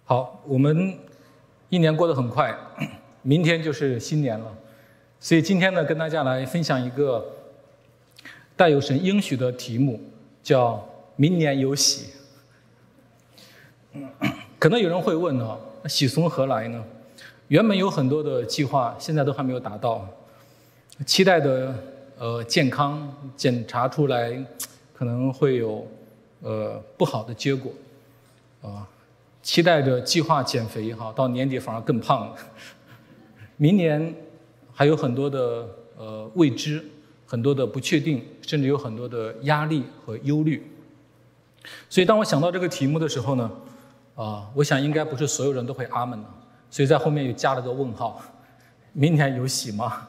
好，我们一年过得很快，明天就是新年了，所以今天呢，跟大家来分享一个带有神应许的题目，叫“明年有喜”。可能有人会问啊，喜从何来呢？原本有很多的计划，现在都还没有达到，期待的健康检查出来，可能会有不好的结果，期待着计划减肥哈，到年底反而更胖了。明年还有很多的未知，很多的不确定，甚至有很多的压力和忧虑。所以当我想到这个题目的时候呢，我想应该不是所有人都会阿们的，所以在后面又加了个问号：明年有喜吗？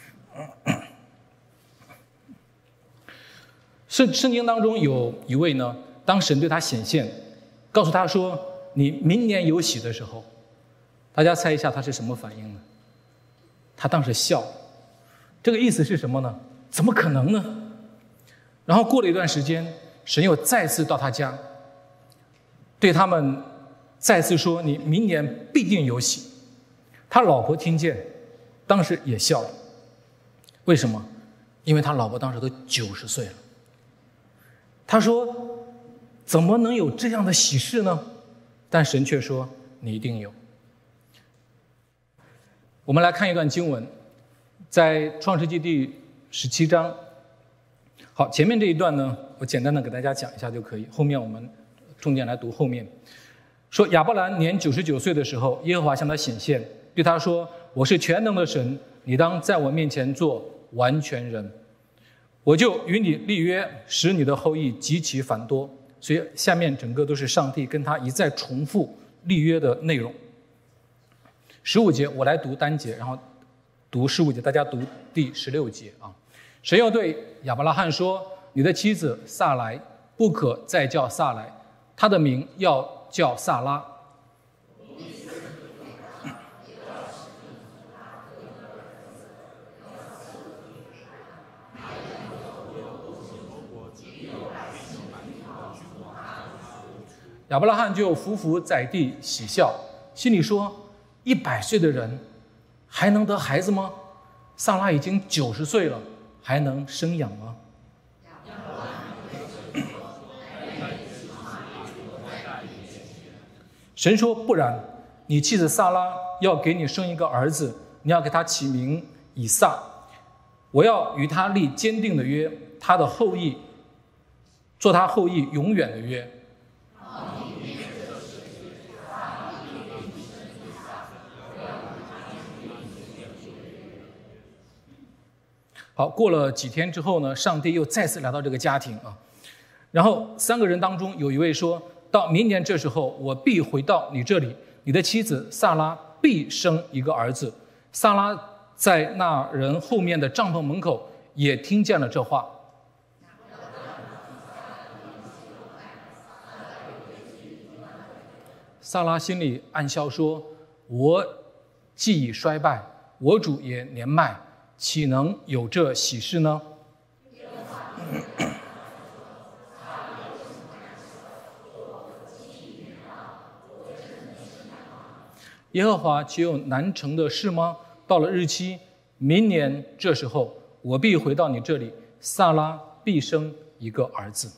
圣经当中有一位呢，当神对他显现，告诉他说你明年有喜的时候，大家猜一下他是什么反应呢？他当时笑，这个意思是什么呢？怎么可能呢？然后过了一段时间，神又再次到他家，对他们再次说你明年必定有喜。他老婆听见，当时也笑了。为什么？因为他老婆当时都90岁了。他说怎么能有这样的喜事呢？但神却说你一定有。我们来看一段经文，在创世纪第17章。好，前面这一段呢，我简单的给大家讲一下就可以，后面我们重点来读后面。说亚伯兰年99岁的时候，耶和华向他显现，对他说，我是全能的神，你当在我面前做完全人，我就与你立约，使你的后裔极其繁多。所以下面整个都是上帝跟他一再重复立约的内容。15节我来读单节，然后读15节，大家读第16节啊。神又对亚伯拉罕说，你的妻子撒来不可再叫撒来，她的名要叫撒拉。亚伯拉罕就匍匐在地喜笑，心里说：100岁的人还能得孩子吗？撒拉已经90岁了，还能生养吗？神说：不然，你妻子撒拉要给你生一个儿子，你要给他起名以撒。我要与他立坚定的约，他的后裔做他后裔永远的约。好，过了几天之后呢，上帝又再次来到这个家庭啊，然后3个人当中有一位说，到明年这时候，我必回到你这里，你的妻子撒拉必生一个儿子。撒拉在那人后面的帐篷门口也听见了这话。撒拉心里暗笑说，我既已衰败，我主也年迈，岂能有这喜事呢？耶和华岂有难成的事吗？到了日期，明年这时候，我必回到你这里，撒拉必生一个儿子。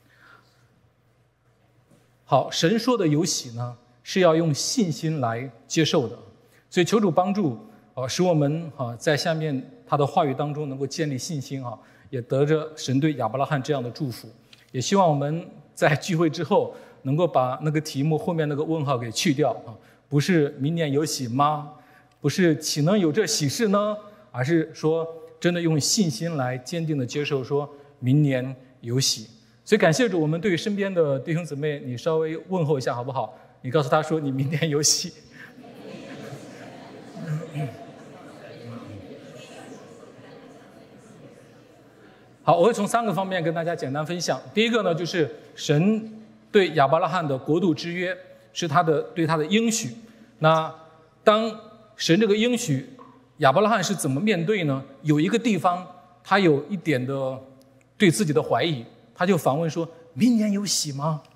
好，神说的有喜呢，是要用信心来接受的，所以求主帮助使我们在下面他的话语当中能够建立信心也得着神对亚伯拉罕这样的祝福。也希望我们在聚会之后能够把那个题目后面那个问号给去掉不是明年有喜吗？不是岂能有这喜事呢？而是说真的用信心来坚定的接受，说明年有喜。所以感谢主，我们对身边的弟兄姊妹，你稍微问候一下好不好？你告诉他说你明年有喜。好，我会从3个方面跟大家简单分享。第一个呢，就是神对亚伯拉罕的国度之约，是对他的应许。那当神这个应许，亚伯拉罕是怎么面对呢？有一个地方他有一点的对自己的怀疑，他就反问说：明年有喜吗？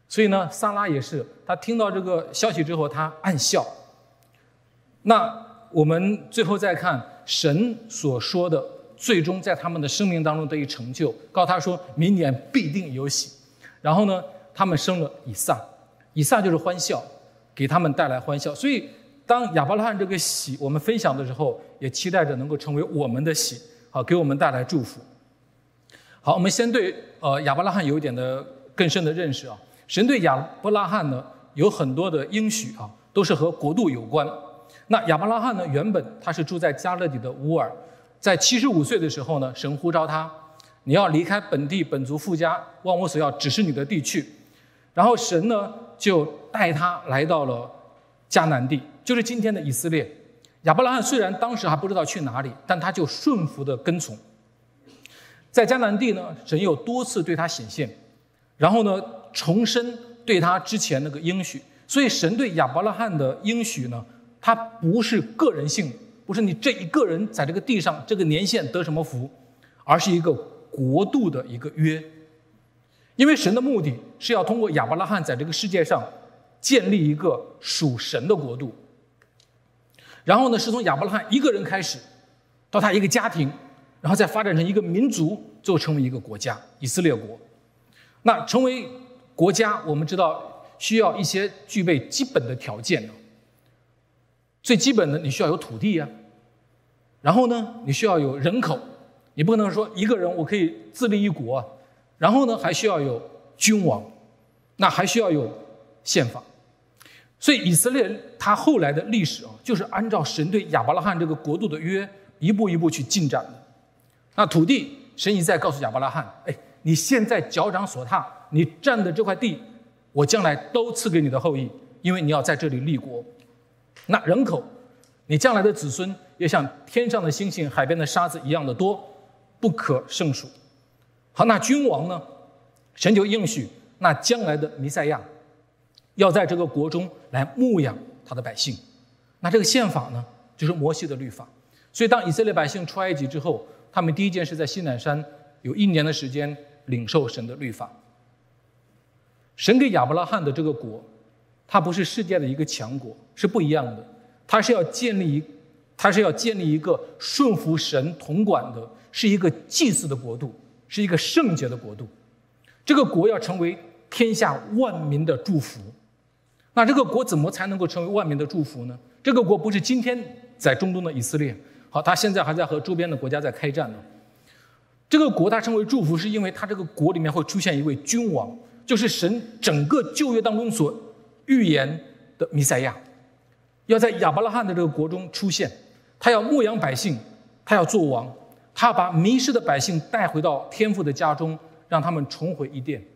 所以呢，撒拉也是，他听到这个消息之后，他暗笑。那我们最后再看神所说的，最终在他们的生命当中得以成就，告诉他说明年必定有喜。然后呢，他们生了以撒，以撒就是欢笑，给他们带来欢笑。所以当亚伯拉罕这个喜我们分享的时候，也期待着能够成为我们的喜，好，给我们带来祝福。好，我们先对亚伯拉罕有一点的更深的认识啊。神对亚伯拉罕呢有很多的应许啊，都是和国度有关。那亚伯拉罕呢，原本他是住在加勒底的乌尔，在75岁的时候呢，神呼召他，你要离开本地本族父家，往我所要指示你的地去。然后神呢就带他来到了迦南地，就是今天的以色列。亚伯拉罕虽然当时还不知道去哪里，但他就顺服的跟从。在迦南地呢，神又多次对他显现，然后呢重申对他之前那个应许。所以神对亚伯拉罕的应许呢，它不是个人性，不是你这一个人在这个地上这个年限得什么福，而是一个国度的一个约。因为神的目的是要通过亚伯拉罕在这个世界上建立一个属神的国度，然后呢是从亚伯拉罕一个人开始，到他一个家庭，然后再发展成一个民族，最后成为一个国家，以色列国。那成为国家，我们知道需要一些具备基本的条件呢。最基本的，你需要有土地啊，然后呢，你需要有人口，你不能说一个人我可以自立一国啊。然后呢，还需要有君王，那还需要有宪法。所以以色列它后来的历史啊，就是按照神对亚伯拉罕这个国度的约，一步一步去进展的。那土地，神一再告诉亚伯拉罕，你现在脚掌所踏，你占的这块地，我将来都赐给你的后裔，因为你要在这里立国。那人口，你将来的子孙也像天上的星星、海边的沙子一样的多，不可胜数。好，那君王呢？神就应许，那将来的弥赛亚要在这个国中来牧养他的百姓。那这个宪法呢，就是摩西的律法。所以当以色列百姓出埃及之后，他们第一件事在西乃山有1年的时间领受神的律法。神给亚伯拉罕的这个国，它不是世界的一个强国，是不一样的。它是要建立一个顺服神统管的，是一个祭祀的国度，是一个圣洁的国度。这个国要成为天下万民的祝福。那这个国怎么才能够成为万民的祝福呢？这个国不是今天在中东的以色列，好，他现在还在和周边的国家在开战呢。这个国它成为祝福，是因为它这个国里面会出现一位君王，就是神整个旧约当中所预言的弥赛亚，要在亚伯拉罕的这个国中出现。他要牧养百姓，他要做王，他要把迷失的百姓带回到天父的家中，让他们重回伊甸。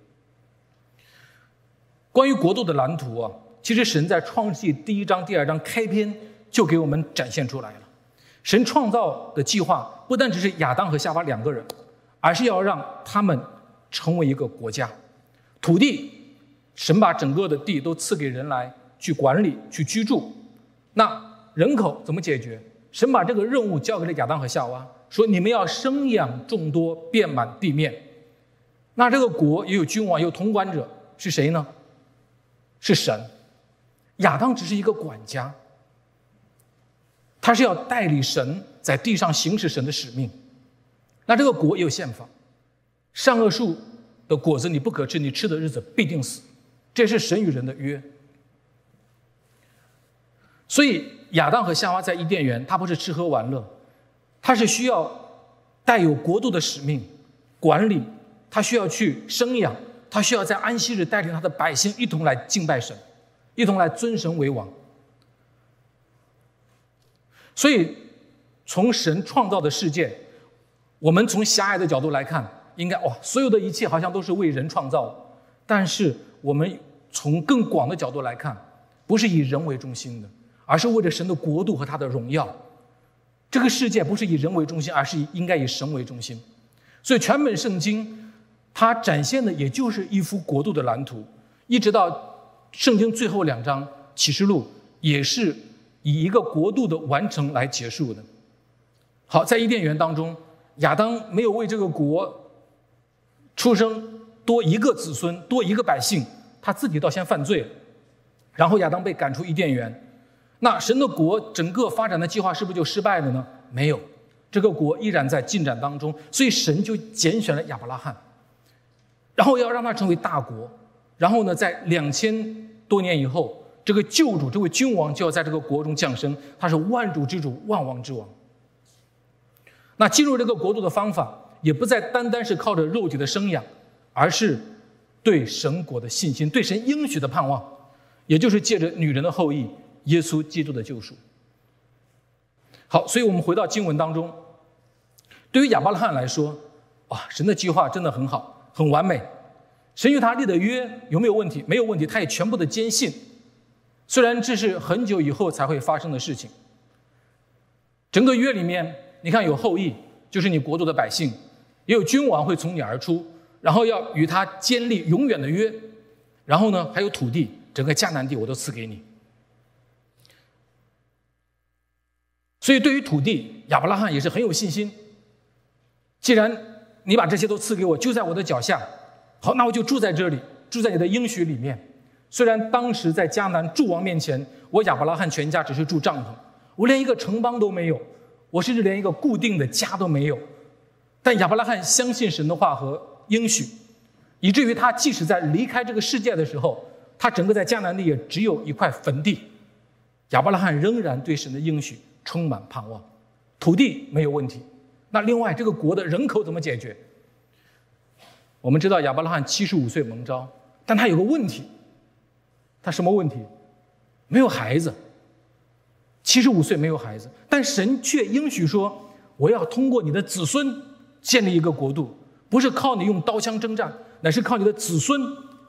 关于国度的蓝图啊，其实神在创世纪第1章、第2章开篇就给我们展现出来了。神创造的计划不单只是亚当和夏娃2个人，而是要让他们成为一个国家。土地，神把整个的地都赐给人来去管理、去居住。那人口怎么解决？神把这个任务交给了亚当和夏娃，说你们要生养众多，遍满地面。那这个国也有君王，有统管者，是谁呢？是神。亚当只是一个管家，他是要代理神在地上行使神的使命。那这个国也有宪法，善恶树的果子你不可吃，你吃的日子必定死，这是神与人的约。所以亚当和夏娃在伊甸园，他不是吃喝玩乐，他是需要带有国度的使命管理，他需要去生养，他需要在安息日带领他的百姓一同来敬拜神，一同来尊神为王。所以从神创造的世界，我们从狭隘的角度来看，应该所有的一切好像都是为人创造的。但是我们从更广的角度来看，不是以人为中心的，而是为了神的国度和他的荣耀。这个世界不是以人为中心，而是应该以神为中心。所以全本圣经它展现的也就是一幅国度的蓝图，一直到圣经最后2章启示录也是以一个国度的完成来结束的。好，在伊甸园当中，亚当没有为这个国出生多一个子孙，多一个百姓， 他自己倒先犯罪了，然后亚当被赶出伊甸园，那神的国整个发展的计划是不是就失败了呢？没有，这个国依然在进展当中，所以神就拣选了亚伯拉罕，然后要让他成为大国，然后呢，在2000多年以后，这个救主，这位君王就要在这个国中降生，他是万主之主，万王之王。那进入这个国度的方法，也不再单单是靠着肉体的生养，而是对神国的信心，对神应许的盼望，也就是借着女人的后裔耶稣基督的救赎。好，所以我们回到经文当中，对于亚伯拉罕来说，哇，神的计划真的很好，很完美。神与他立的约有没有问题？没有问题，他也全部的坚信。虽然这是很久以后才会发生的事情，整个约里面，你看有后裔，就是你国度的百姓，也有君王会从你而出，然后要与他坚立永远的约，然后呢，还有土地，整个迦南地我都赐给你。所以对于土地，亚伯拉罕也是很有信心。既然你把这些都赐给我，就在我的脚下，好，那我就住在这里，住在你的应许里面。虽然当时在迦南诸王面前，我亚伯拉罕全家只是住帐篷，我连一个城邦都没有，我甚至连一个固定的家都没有。但亚伯拉罕相信神的话和应许，以至于他即使在离开这个世界的时候，他整个在迦南地也只有一块坟地。亚伯拉罕仍然对神的应许充满盼望，土地没有问题。那另外这个国的人口怎么解决？我们知道亚伯拉罕75岁蒙召，但他有个问题，他什么问题？没有孩子。75岁没有孩子，但神却应许说，我要通过你的子孙建立一个国度，不是靠你用刀枪征战，乃是靠你的子孙。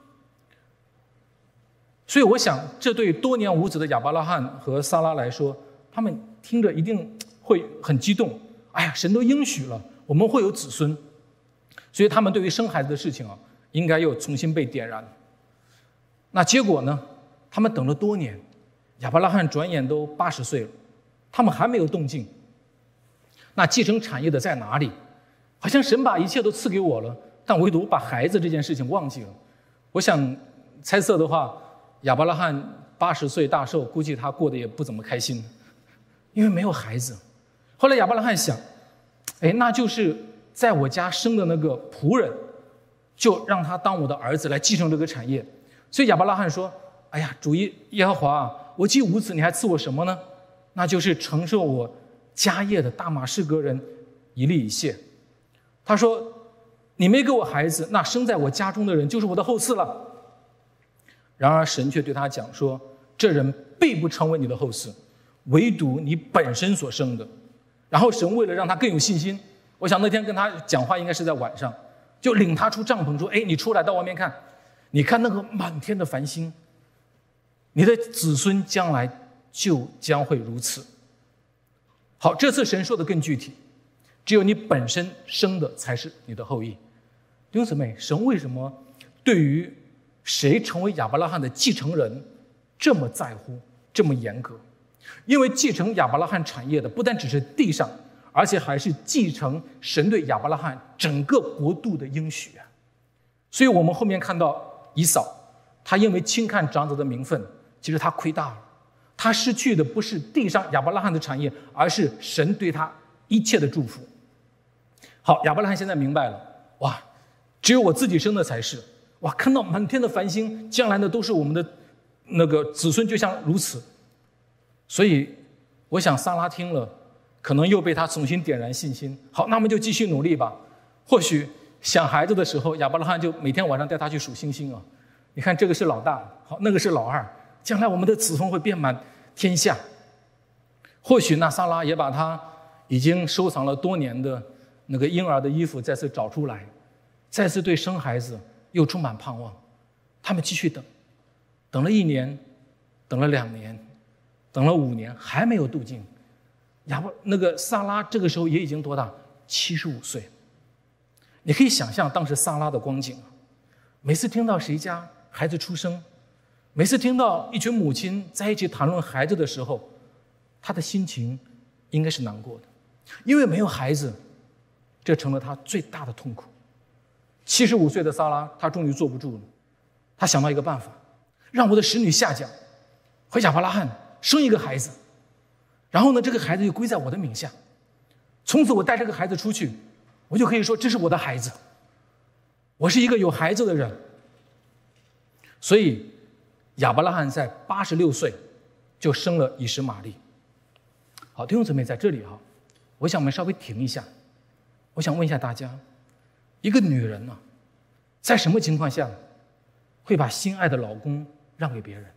所以我想，这对多年无子的亚伯拉罕和撒拉来说，他们听着一定会很激动。哎呀，神都应许了，我们会有子孙，所以他们对于生孩子的事情啊，应该又重新被点燃。那结果呢？他们等了多年，亚伯拉罕转眼都80岁了，他们还没有动静。那继承产业的在哪里？好像神把一切都赐给我了，但唯独把孩子这件事情忘记了。我想猜测的话，亚伯拉罕80岁大寿，估计他过得也不怎么开心，因为没有孩子。后来亚伯拉罕想，那就是在我家生的那个仆人，就让他当我的儿子来继承这个产业。所以亚伯拉罕说，哎呀，主耶和华啊，我既无子，你还赐我什么呢？那就是承受我家业的大马士革人以利以谢。他说，你没给我孩子，那生在我家中的人就是我的后嗣了。然而神却对他讲说，这人必不成为你的后嗣，唯独你本身所生的。然后神为了让他更有信心，我想那天跟他讲话应该是在晚上，就领他出帐篷说，你出来到外面看，你看那个满天的繁星，你的子孙将来就将会如此。好，这次神说的更具体，只有你本身生的才是你的后裔。弟兄姊妹，神为什么对于谁成为亚伯拉罕的继承人这么在乎，这么严格？因为继承亚伯拉罕产业的不单只是地上，而且还是继承神对亚伯拉罕整个国度的应许啊。所以我们后面看到以扫，他因为轻看长子的名分，其实他亏大了。他失去的不是地上亚伯拉罕的产业，而是神对他一切的祝福。好，亚伯拉罕现在明白了，哇，只有我自己生的才是。哇，看到满天的繁星，将来的都是我们的那个子孙，就像如此。所以我想撒拉听了，可能又被他重新点燃信心。好，那么就继续努力吧。或许想孩子的时候，亚伯拉罕就每天晚上带他去数星星啊。你看这个是老大，好，那个是老二，将来我们的子孙会遍满天下。或许那撒拉也把他已经收藏了多年的那个婴儿的衣服再次找出来，再次对生孩子又充满盼望。他们继续等，等了1年，等了2年，等了5年，还没有动静。那个撒拉这个时候也已经多大？75岁。你可以想象当时撒拉的光景啊！每次听到谁家孩子出生，每次听到一群母亲在一起谈论孩子的时候，他的心情应该是难过的，因为没有孩子，这成了他最大的痛苦。75岁的撒拉，他终于坐不住了， 他想到一个办法，让我的使女夏甲和亚伯拉罕生一个孩子，然后呢，这个孩子就归在我的名下。从此我带这个孩子出去，我就可以说这是我的孩子，我是一个有孩子的人。所以亚伯拉罕在86岁就生了以实玛利。好，弟兄姊妹，在这里哈，我想我们稍微停一下，我想问一下大家，一个女人呢，在什么情况下会把心爱的老公让给别人？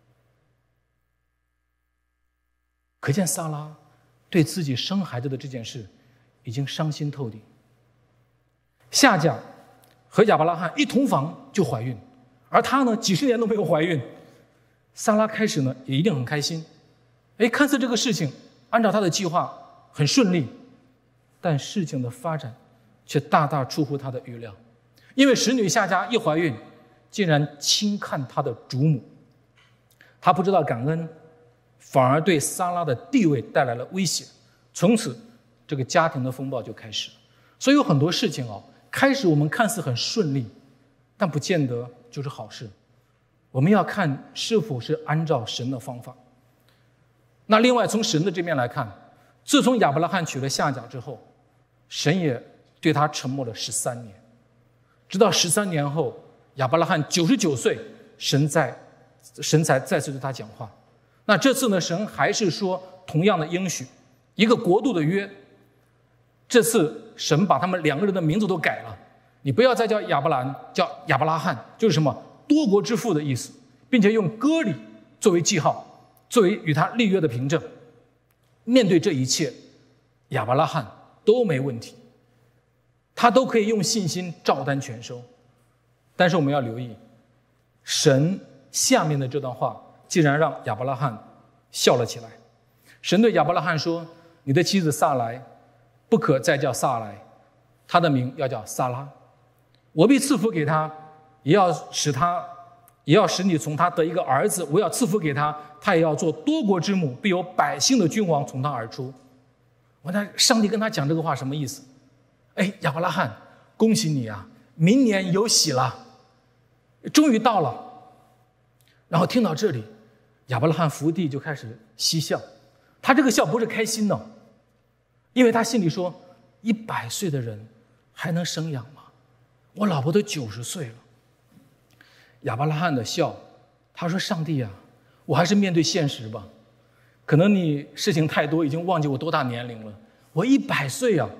可见撒拉对自己生孩子的这件事已经伤心透顶。夏甲和亚伯拉罕一同房就怀孕，而她呢几十年都没有怀孕。撒拉开始呢也一定很开心，看似这个事情按照她的计划很顺利，但事情的发展却大大出乎她的预料。因为使女夏甲一怀孕，竟然轻看她的主母，她不知道感恩，反而对撒拉的地位带来了威胁。从此这个家庭的风暴就开始了。所以有很多事情开始我们看似很顺利，但不见得就是好事。我们要看是否是按照神的方法。那另外从神的这边来看，自从亚伯拉罕娶了夏甲之后，神也对他沉默了13年，直到13年后亚伯拉罕99岁，神才再次对他讲话。那这次呢，神还是说同样的应许，一个国度的约。这次神把他们2个人的名字都改了，你不要再叫亚伯兰，叫亚伯拉罕，就是什么多国之父的意思，并且用割礼作为记号，作为与他立约的凭证。面对这一切，亚伯拉罕都没问题，他都可以用信心照单全收。但是我们要留意，神下面的这段话竟然让亚伯拉罕笑了起来。神对亚伯拉罕说，你的妻子撒来不可再叫撒来，她的名要叫撒拉。我必赐福给她，也要使你从她得一个儿子。我要赐福给她，她也要做多国之母，必有百姓的君王从她而出。上帝跟他讲这个话什么意思？亚伯拉罕，恭喜你啊，明年有喜了，终于到了。然后听到这里，亚伯拉罕伏地就开始嬉笑。他这个笑不是开心的，因为他心里说，100岁的人还能生养吗？我老婆都90岁了。亚伯拉罕的笑，他说，上帝啊，我还是面对现实吧，可能你事情太多，已经忘记我多大年龄了，我100岁啊。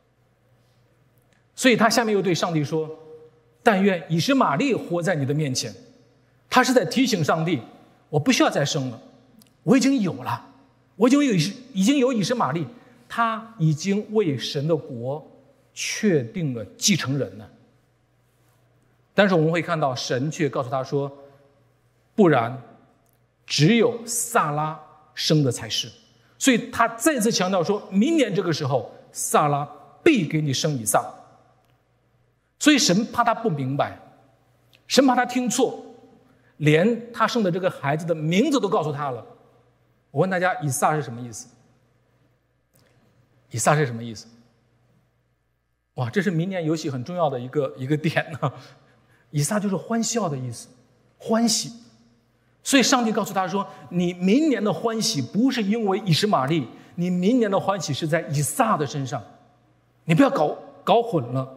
所以他下面又对上帝说，但愿以实玛利活在你的面前。他是在提醒上帝，我不需要再生了，我已经有了，我已经有以实玛利，他已经为神的国确定了继承人了。但是我们会看到神却告诉他说，不然只有撒拉生的才是。所以他再次强调说，明年这个时候撒拉必给你生以撒。所以神怕他不明白，神怕他听错，连他生的这个孩子的名字都告诉他了。我问大家，以撒是什么意思？以撒是什么意思？哇，这是明年游戏很重要的一个点呢。以撒就是欢笑的意思，欢喜。所以上帝告诉他说，你明年的欢喜不是因为以实玛利，你明年的欢喜是在以撒的身上，你不要搞混了。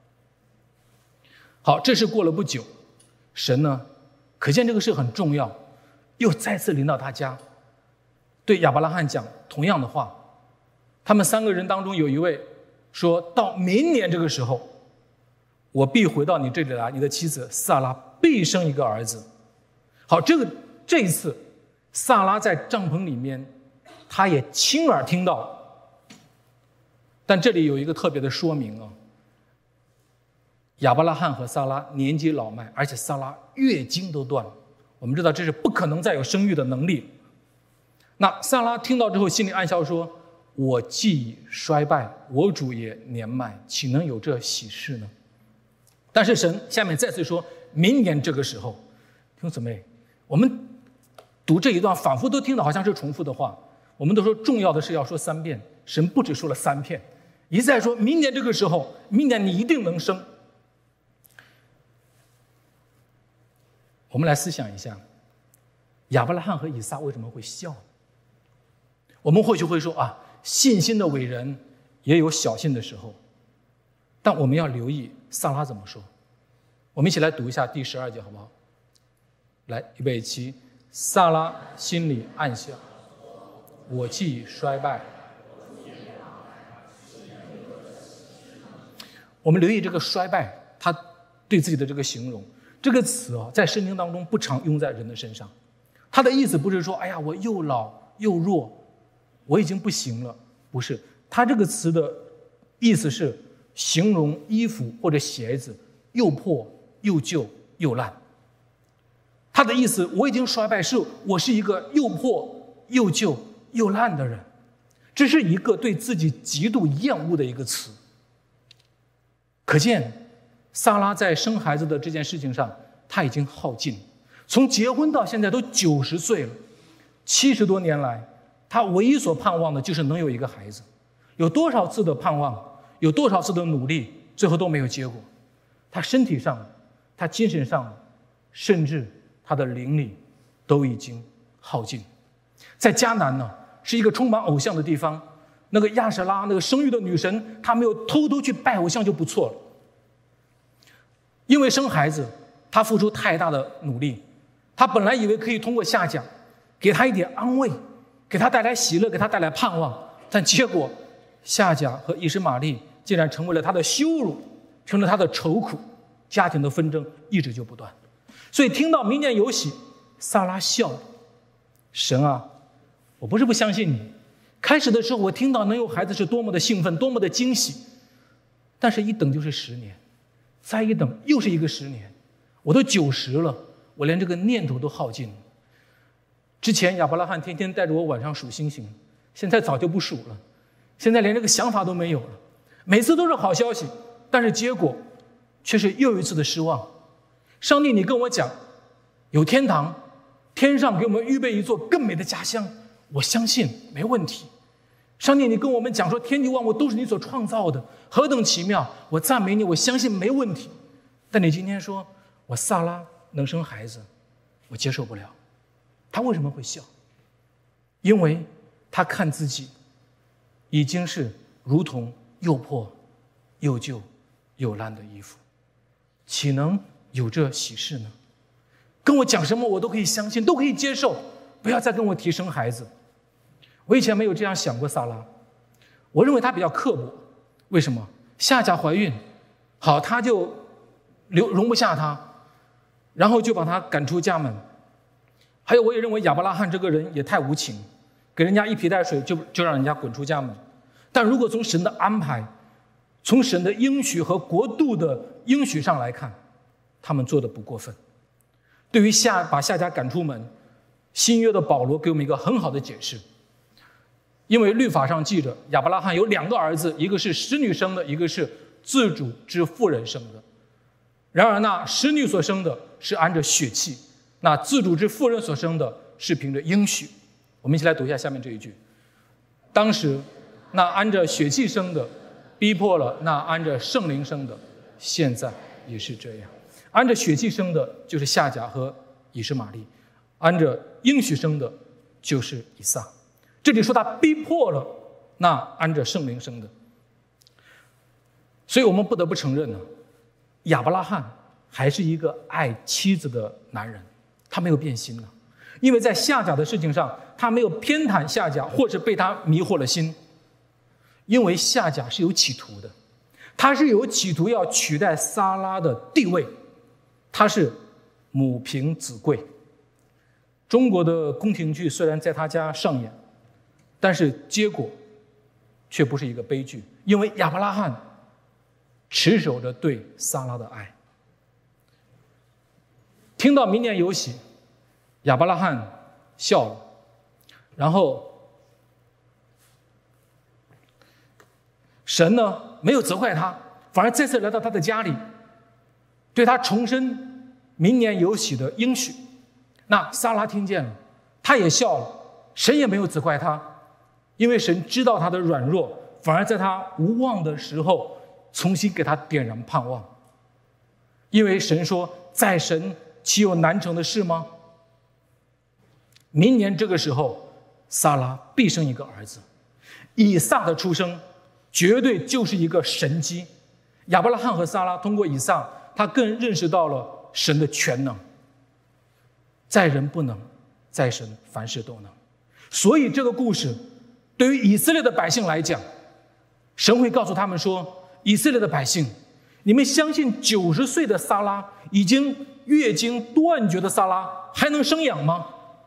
好，这事过了不久，神呢，可见这个事很重要，又再次临到他家，对亚伯拉罕讲同样的话。他们3个人当中有一位说，到明年这个时候，我必回到你这里来，你的妻子撒拉必生一个儿子。好，这一次撒拉在帐篷里面，他也亲耳听到。但这里有一个特别的说明啊，亚伯拉罕和撒拉年纪老迈，而且撒拉月经都断了，我们知道这是不可能再有生育的能力。那撒拉听到之后心里暗笑说，我既已衰败，我主也年迈，岂能有这喜事呢？但是神下面再次说，明年这个时候。弟兄姊妹，我们读这一段反复都听到好像是重复的话，我们都说重要的是要说3遍，神不只说了3遍，一再说明年这个时候，明年你一定能生。 我们来思想一下，亚伯拉罕和以撒为什么会笑？我们或许会说啊，信心的伟人也有小信的时候，但我们要留意撒拉怎么说。我们一起来读一下第12节，好不好？来，预备起。撒拉心里暗笑，我既衰败。我们留意这个衰败，他对自己的这个形容，这个词啊，在圣经当中不常用在人的身上。他的意思不是说，哎呀，我又老又弱，我已经不行了，不是。他这个词的意思是形容衣服或者鞋子又破又旧又烂。他的意思，我已经衰败，是我是一个又破又旧又烂的人。这是一个对自己极度厌恶的一个词。可见撒拉在生孩子的这件事情上，他已经耗尽，从结婚到现在都90岁了，70多年来，他唯一所盼望的就是能有一个孩子。有多少次的盼望，有多少次的努力，最后都没有结果。他身体上，他精神上，甚至他的灵里都已经耗尽。在迦南呢，是一个充满偶像的地方，那个亚舍拉，那个生育的女神，她没有偷偷去拜偶像就不错了。因为生孩子，她付出太大的努力，她本来以为可以通过夏甲给她一点安慰，给她带来喜乐，给她带来盼望，但结果夏甲和以实玛利竟然成为了她的羞辱，成了她的愁苦，家庭的纷争一直就不断。所以听到明年有喜，撒拉笑了。神啊，我不是不相信你，开始的时候我听到能有孩子是多么的兴奋，多么的惊喜，但是一等就是10年，再一等又是一个10年，我都90了，我连这个念头都耗尽了。之前亚伯拉罕天天带着我晚上数星星，现在早就不数了，现在连这个想法都没有了。每次都是好消息，但是结果却是又一次的失望。上帝，你跟我讲有天堂，天上给我们预备一座更美的家乡，我相信没问题。上帝，你跟我们讲说天地万物都是你所创造的，何等奇妙，我赞美你，我相信没问题。但你今天说我撒拉能生孩子，我接受不了。他为什么会笑？因为他看自己已经是如同又破又旧又烂的衣服，岂能有这喜事呢？跟我讲什么我都可以相信，都可以接受，不要再跟我提生孩子。我以前没有这样想过撒拉，我认为他比较刻薄。为什么？夏甲怀孕，好，他就容不下他，然后就把他赶出家门。还有，我也认为亚伯拉罕这个人也太无情，给人家一皮带水就让人家滚出家门。但如果从神的安排，从神的应许和国度的应许上来看，他们做的不过分。对于把夏甲赶出门，新约的保罗给我们一个很好的解释。因为律法上记着亚伯拉罕有2个儿子，一个是使女生的，一个是自主之妇人生的。然而那使女所生的是按着血气，那自主之妇人所生的是凭着应许。我们一起来读一下下面这一句：当时那按着血气生的逼迫了那按着圣灵生的，现在也是这样。按着血气生的就是夏甲和以实玛利，按着应许生的就是以撒。这里说他逼迫了那按着圣灵生的，所以我们不得不承认呢，亚伯拉罕还是一个爱妻子的男人，他没有变心呢。因为在夏甲的事情上，他没有偏袒夏甲，或者被他迷惑了心。因为夏甲是有企图的，他是有企图要取代撒拉的地位，他是母凭子贵。中国的宫廷剧虽然在他家上演，但是结果却不是一个悲剧，因为亚伯拉罕持守着对撒拉的爱。听到明年有喜，亚伯拉罕笑了，然后神呢没有责怪他，反而再次来到他的家里，对他重申明年有喜的应许。那撒拉听见了，他也笑了，神也没有责怪他，因为神知道他的软弱，反而在他无望的时候重新给他点燃盼望。因为神说，在神岂有难成的事吗？明年这个时候，撒拉必生一个儿子。以撒的出生绝对就是一个神迹。亚伯拉罕和撒拉通过以撒，他更认识到了神的全能，在人不能，在神凡事都能。所以这个故事对于以色列的百姓来讲，神会告诉他们说，以色列的百姓，你们相信90岁的撒拉，已经月经断绝的撒拉还能生养吗？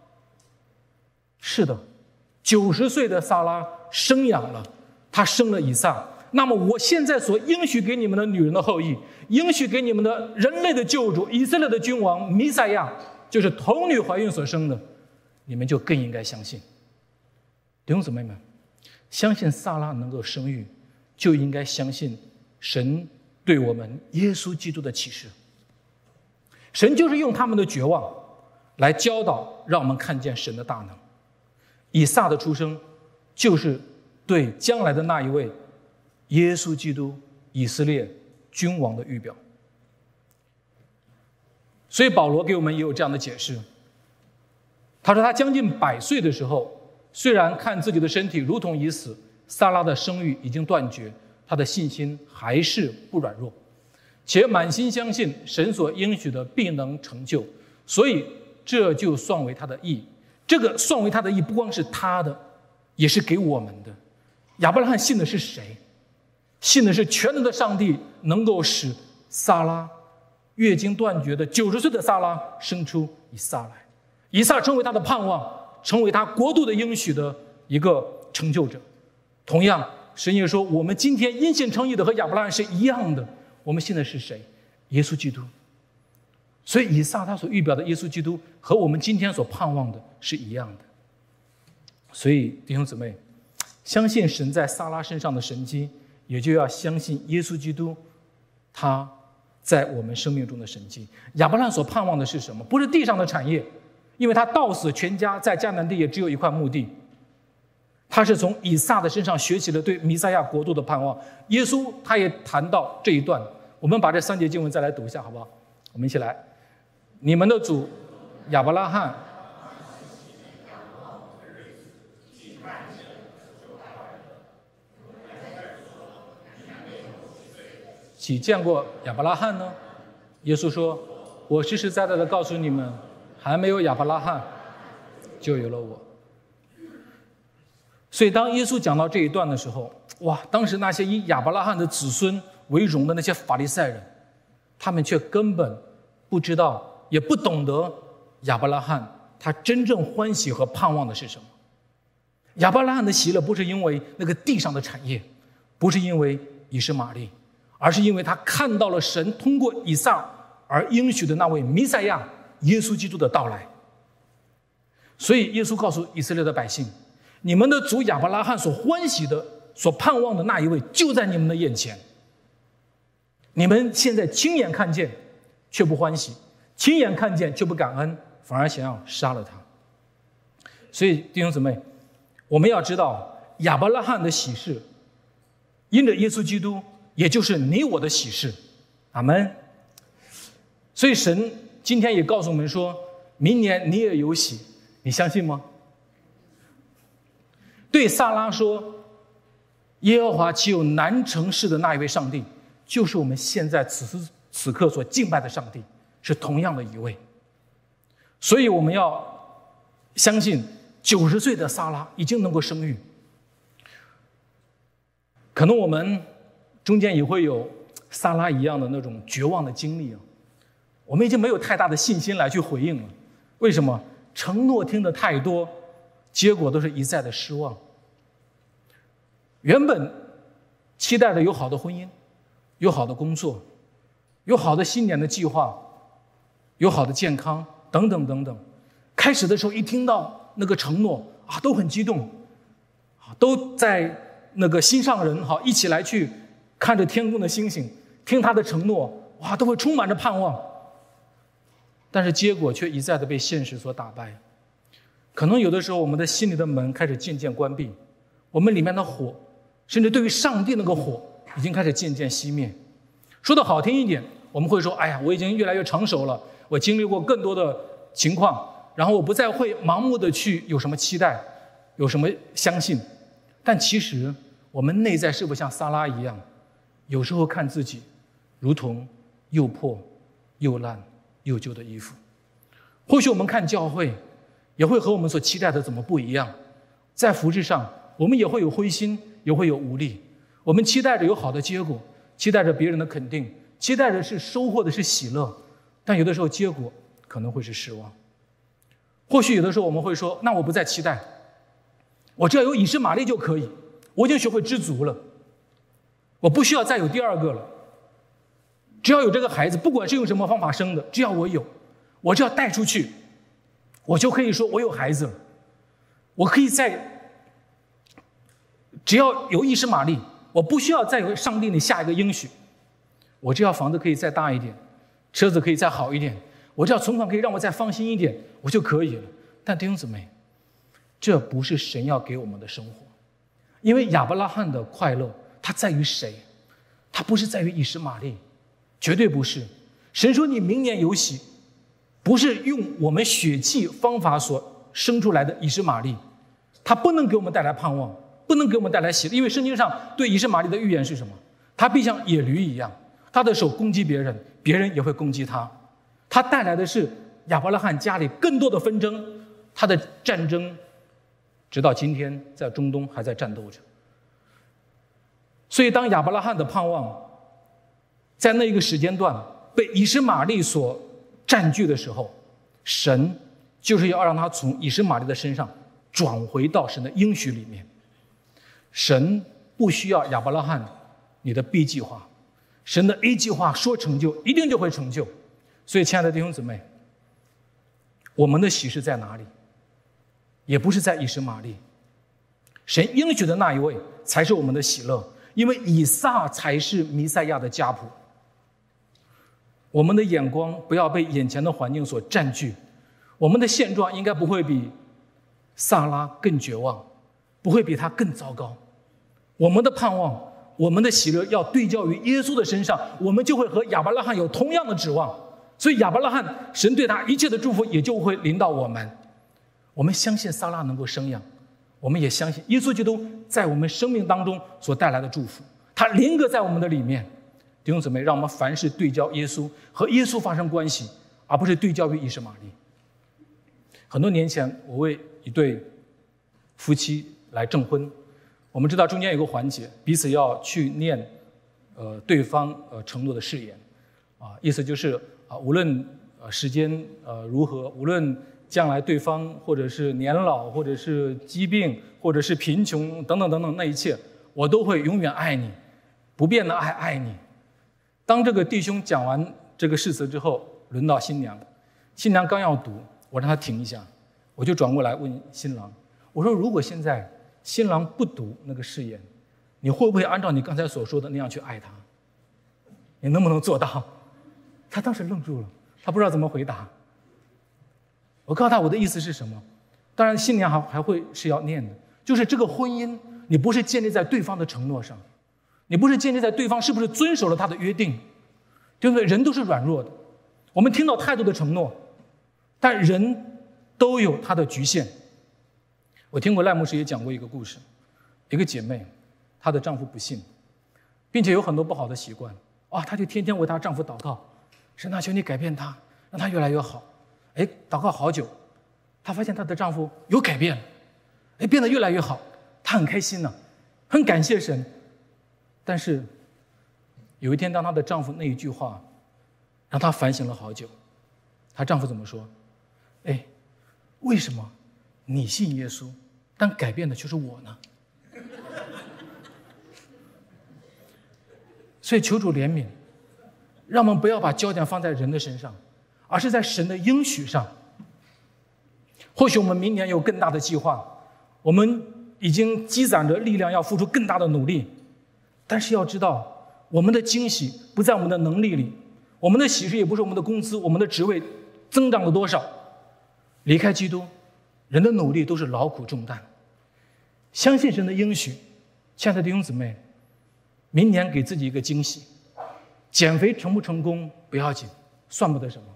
是的，90岁的撒拉生养了，他生了以撒。那么我现在所应许给你们的女人的后裔，应许给你们的人类的救主，以色列的君王弥赛亚，就是童女怀孕所生的，你们就更应该相信。弟兄姊妹们，相信撒拉能够生育，就应该相信神对我们耶稣基督的启示。神就是用他们的绝望来教导，让我们看见神的大能。以撒的出生就是对将来的那一位耶稣基督以色列君王的预表。所以保罗给我们也有这样的解释，他说他将近100岁的时候，虽然看自己的身体如同已死，撒拉的生育已经断绝，他的信心还是不软弱，且满心相信神所应许的必能成就，所以这就算为他的义。这个算为他的义不光是他的，也是给我们的。亚伯拉罕信的是谁？信的是全能的上帝能够使撒拉月经断绝的90岁的撒拉生出以撒来，以撒成为他的盼望，成为他国度的应许的一个成就者。同样，神也说，我们今天因信称义的和亚伯拉罕是一样的。我们信的是谁？耶稣基督。所以以撒他所预表的耶稣基督和我们今天所盼望的是一样的。所以弟兄姊妹，相信神在撒拉身上的神迹，也就要相信耶稣基督他在我们生命中的神迹。亚伯拉罕所盼望的是什么？不是地上的产业，因为他到死全家在迦南地也只有一块墓地。他是从以撒的身上学习了对弥赛亚国度的盼望。耶稣他也谈到这一段，我们把这3节经文再来读一下好不好？我们一起来。你们的主亚伯拉罕岂见过亚伯拉罕呢？耶稣说，我实实在在的告诉你们，还没有亚伯拉罕，就有了我。所以当耶稣讲到这一段的时候，哇，当时那些以亚伯拉罕的子孙为荣的那些法利赛人，他们却根本不知道，也不懂得亚伯拉罕他真正欢喜和盼望的是什么。亚伯拉罕的喜乐不是因为那个地上的产业，不是因为以实玛利，而是因为他看到了神通过以撒而应许的那位弥赛亚耶稣基督的到来。所以耶稣告诉以色列的百姓，你们的主亚伯拉罕所欢喜的、所盼望的那一位就在你们的眼前。你们现在亲眼看见却不欢喜，亲眼看见却不感恩，反而想要杀了他。所以弟兄姊妹，我们要知道亚伯拉罕的喜事因着耶稣基督，也就是你我的喜事。阿们。所以神今天也告诉我们说，明年你也有喜，你相信吗？对撒拉说，耶和华岂有难成事的那一位上帝，就是我们现在此时此刻所敬拜的上帝，是同样的一位。所以我们要相信90岁的撒拉已经能够生育。可能我们中间也会有撒拉一样的那种绝望的经历啊，我们已经没有太大的信心来去回应了。为什么？承诺听得太多，结果都是一再的失望。原本期待的有好的婚姻，有好的工作，有好的新年的计划，有好的健康等等等等。开始的时候一听到那个承诺啊，都很激动，都在那个心上人一起来去看着天空的星星，听他的承诺，哇，都会充满着盼望。但是结果却一再的被现实所打败。可能有的时候我们的心里的门开始渐渐关闭，我们里面的火，甚至对于上帝那个火已经开始渐渐熄灭。说的好听一点，我们会说，哎呀，我已经越来越成熟了， 我经历过更多的情况，然后我不再会盲目的去有什么期待，有什么相信。但其实我们内在是否像撒拉一样，有时候看自己如同又破又烂又旧的衣服？或许我们看教会也会和我们所期待的怎么不一样，在服事上我们也会有灰心，也会有无力。我们期待着有好的结果，期待着别人的肯定，期待着是收获的是喜乐，但有的时候结果可能会是失望。或许有的时候我们会说，那我不再期待，我只要有以实玛利就可以，我已经学会知足了，我不需要再有第二个了。只要有这个孩子，不管是用什么方法生的，只要我有，我只要带出去，我就可以说我有孩子了。我可以只要有以实玛利，我不需要再有上帝你下一个应许，我只要房子可以再大一点，车子可以再好一点，我只要存款可以让我再放心一点，我就可以了。但弟兄姊妹，这不是神要给我们的生活。因为亚伯拉罕的快乐它在于谁？它不是在于以实玛利，绝对不是。神说你明年有喜，不是用我们血气方法所生出来的以实玛利，它不能给我们带来盼望，不能给我们带来喜乐。因为圣经上对以实玛利的预言是什么？他必像野驴一样，他的手攻击别人，别人也会攻击他。他带来的是亚伯拉罕家里更多的纷争，他的战争直到今天在中东还在战斗着。所以当亚伯拉罕的盼望在那一个时间段被以实玛利所占据的时候，神就是要让他从以实玛利的身上转回到神的应许里面。神不需要亚伯拉罕你的 B 计划，神的 A 计划说成就一定就会成就。所以亲爱的弟兄姊妹，我们的喜事在哪里？也不是在以实玛利，神应许的那一位才是我们的喜乐，因为以撒才是弥赛亚的家谱。我们的眼光不要被眼前的环境所占据，我们的现状应该不会比撒拉更绝望，不会比他更糟糕。我们的盼望，我们的喜乐要对焦于耶稣的身上，我们就会和亚伯拉罕有同样的指望。所以亚伯拉罕，神对他一切的祝福也就会临到我们。我们相信撒拉能够生养，我们也相信耶稣基督在我们生命当中所带来的祝福，他临格在我们的里面。弟兄姊妹，让我们凡事对焦耶稣，和耶稣发生关系，而不是对焦于以实玛利。很多年前，我为一对夫妻来证婚，我们知道中间有个环节，彼此要去念对方承诺的誓言，意思就是无论时间如何，无论将来对方或者是年老，或者是疾病，或者是贫穷等等等等，那一切我都会永远爱你，不变的爱你。当这个弟兄讲完这个誓词之后，轮到新娘，新娘刚要读，我让她停一下，我就转过来问新郎，我说如果现在新郎不读那个誓言，你会不会按照你刚才所说的那样去爱他？你能不能做到？他当时愣住了，他不知道怎么回答。我告诉他我的意思是什么，当然新娘还会是要念的，就是这个婚姻你不是建立在对方的承诺上，你不是建立在对方是不是遵守了他的约定，对不对？人都是软弱的，我们听到太多的承诺，但人都有他的局限。我听过赖牧师也讲过一个故事，一个姐妹，她的丈夫不信，并且有很多不好的习惯，她就天天为她丈夫祷告，神啊，求你改变他，让他越来越好。祷告好久，她发现她的丈夫有改变，变得越来越好，她很开心呢，很感谢神。但是有一天，当她的丈夫那一句话让她反省了好久，她丈夫怎么说？为什么你信耶稣，但改变的却是我呢？所以求主怜悯，让我们不要把焦点放在人的身上，而是在神的应许上。或许我们明年有更大的计划，我们已经积攒着力量要付出更大的努力，但是要知道我们的惊喜不在我们的能力里，我们的喜事也不是我们的工资，我们的职位增长了多少。离开基督，人的努力都是劳苦重担。相信神的应许，亲爱的弟兄姊妹，明年给自己一个惊喜。减肥成不成功不要紧，算不得什么。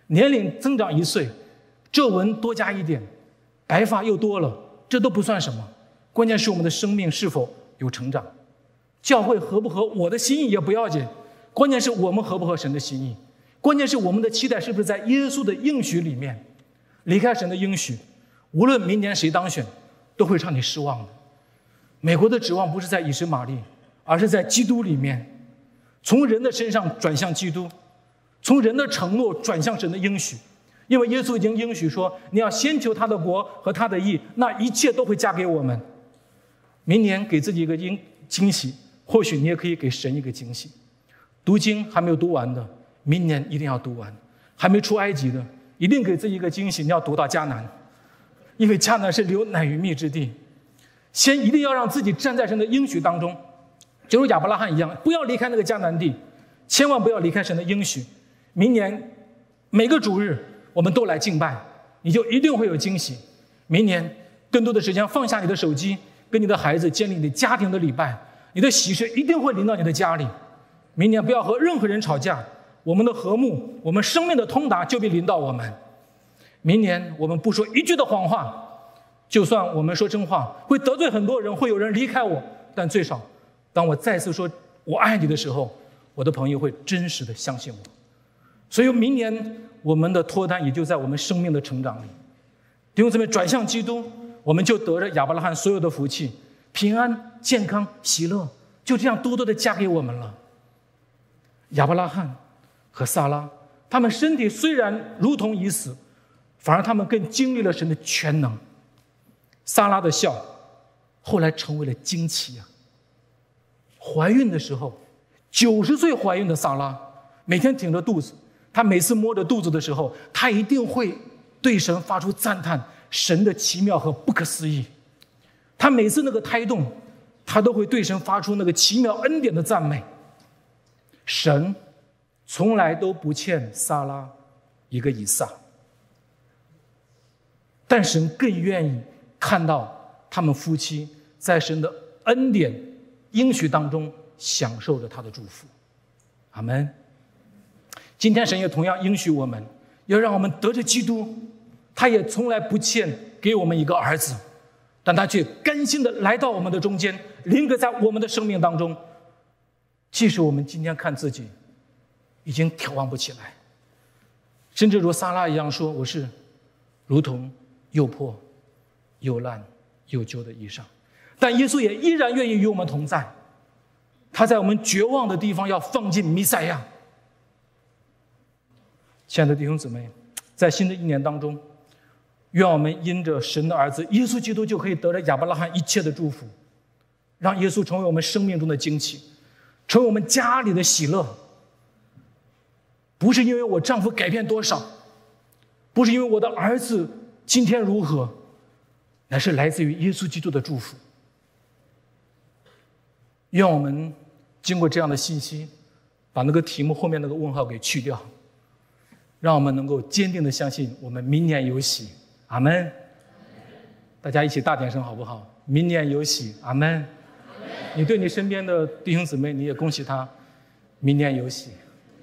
年龄增长1岁，皱纹多加1点，白发又多了，这都不算什么，关键是我们的生命是否有成长。教会合不合我的心意也不要紧，关键是我们合不合神的心意，关键是我们的期待是不是在耶稣的应许里面。离开神的应许，无论明年谁当选，都会让你失望的。美国的指望不是在以实玛利，而是在基督里面，从人的身上转向基督，从人的承诺转向神的应许。因为耶稣已经应许说，你要先求他的国和他的义，那一切都会加给我们。明年给自己一个惊喜，或许你也可以给神一个惊喜。读经还没有读完的，明年一定要读完。还没出埃及的，一定给自己一个惊喜，你要读到迦南，因为迦南是流奶与蜜之地。先一定要让自己站在神的应许当中，就如亚伯拉罕一样，不要离开那个迦南地，千万不要离开神的应许。明年每个主日我们都来敬拜，你就一定会有惊喜。明年更多的时间放下你的手机，跟你的孩子建立你家庭的礼拜，你的喜事一定会临到你的家里。明年不要和任何人吵架，我们的和睦，我们生命的通达就必临到我们。明年我们不说一句的谎话，就算我们说真话会得罪很多人，会有人离开我，但最少当我再次说我爱你的时候，我的朋友会真实的相信我。所以明年我们的脱单也就在我们生命的成长里。弟兄姊妹，转向基督，我们就得着亚伯拉罕所有的福气，平安、健康、喜乐，就这样多多的加给我们了。亚伯拉罕和撒拉，他们身体虽然如同已死，反而他们更经历了神的全能。撒拉的笑后来成为了惊奇啊！怀孕的时候，90岁怀孕的撒拉，每天挺着肚子，她每次摸着肚子的时候，她一定会对神发出赞叹，神的奇妙和不可思议。她每次那个胎动，她都会对神发出那个奇妙恩典的赞美。神从来都不欠撒拉一个以撒，但神更愿意看到他们夫妻在神的恩典应许当中享受着他的祝福。阿们。今天神也同样应许我们，要让我们得着基督。他也从来不欠给我们一个儿子，但他却甘心的来到我们的中间，临格在我们的生命当中。即使我们今天看自己已经眺望不起来，甚至如撒拉一样说，我是如同又破又烂又旧的衣裳，但耶稣也依然愿意与我们同在。他在我们绝望的地方要放进弥赛亚。亲爱的弟兄姊妹，在新的一年当中，愿我们因着神的儿子耶稣基督，就可以得着亚伯拉罕一切的祝福，让耶稣成为我们生命中的惊奇，成为我们家里的喜乐。不是因为我丈夫改变多少，不是因为我的儿子今天如何，乃是来自于耶稣基督的祝福。愿我们经过这样的信息，把那个题目后面那个问号给去掉，让我们能够坚定的相信我们明年有喜。阿们。大家一起大点声好不好？明年有喜。阿们。你对你身边的弟兄姊妹，你也恭喜他明年有喜。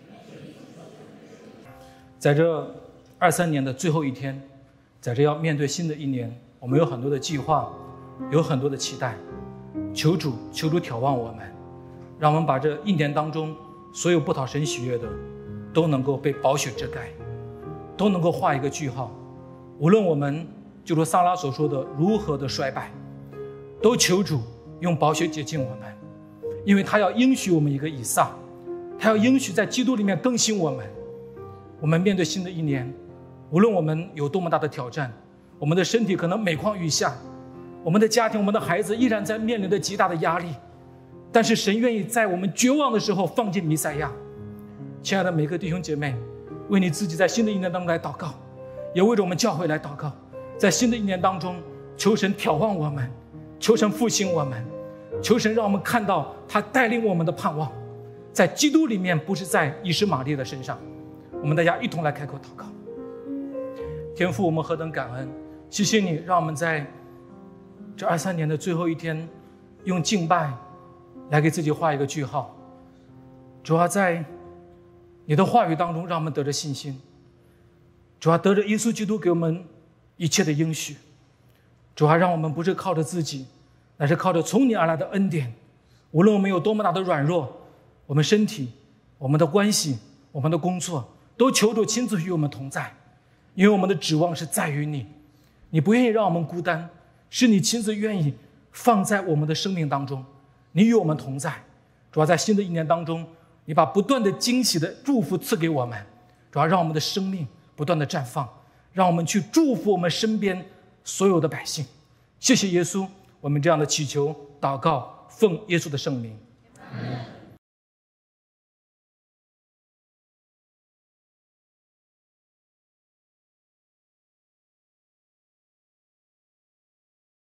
在这23年的最后一天，在这要面对新的一年，我们有很多的计划，有很多的期待。求主眺望我们，让我们把这一年当中所有不讨神喜悦的都能够被宝血遮盖，都能够画一个句号。无论我们就如撒拉所说的如何的衰败，都求主用宝血洁净我们，因为他要应许我们一个以撒，他要应许在基督里面更新我们。我们面对新的一年，无论我们有多么大的挑战，我们的身体可能每况愈下，我们的家庭，我们的孩子依然在面临着极大的压力，但是神愿意在我们绝望的时候放进弥赛亚。亲爱的每个弟兄姐妹，为你自己在新的一年当中来祷告，也为着我们教会来祷告。在新的一年当中，求神眺望我们，求神复兴我们，求神让我们看到他带领我们的盼望，在基督里面，不是在以实玛利的身上。我们大家一同来开口祷告。天父，我们何等感恩，谢谢你让我们在这23年的最后一天，用敬拜来给自己画一个句号。主要在你的话语当中，让我们得着信心， 主啊，得着耶稣基督给我们一切的应许，主啊，让我们不是靠着自己，乃是靠着从你而来的恩典。无论我们有多么大的软弱，我们身体、我们的关系、我们的工作，都求主亲自与我们同在，因为我们的指望是在于你。你不愿意让我们孤单，是你亲自愿意放在我们的生命当中，你与我们同在。主要在新的一年当中，你把不断的惊喜的祝福赐给我们，主要让我们的生命不断的绽放，让我们去祝福我们身边所有的百姓。谢谢耶稣，我们这样的祈求祷告，奉耶稣的圣名。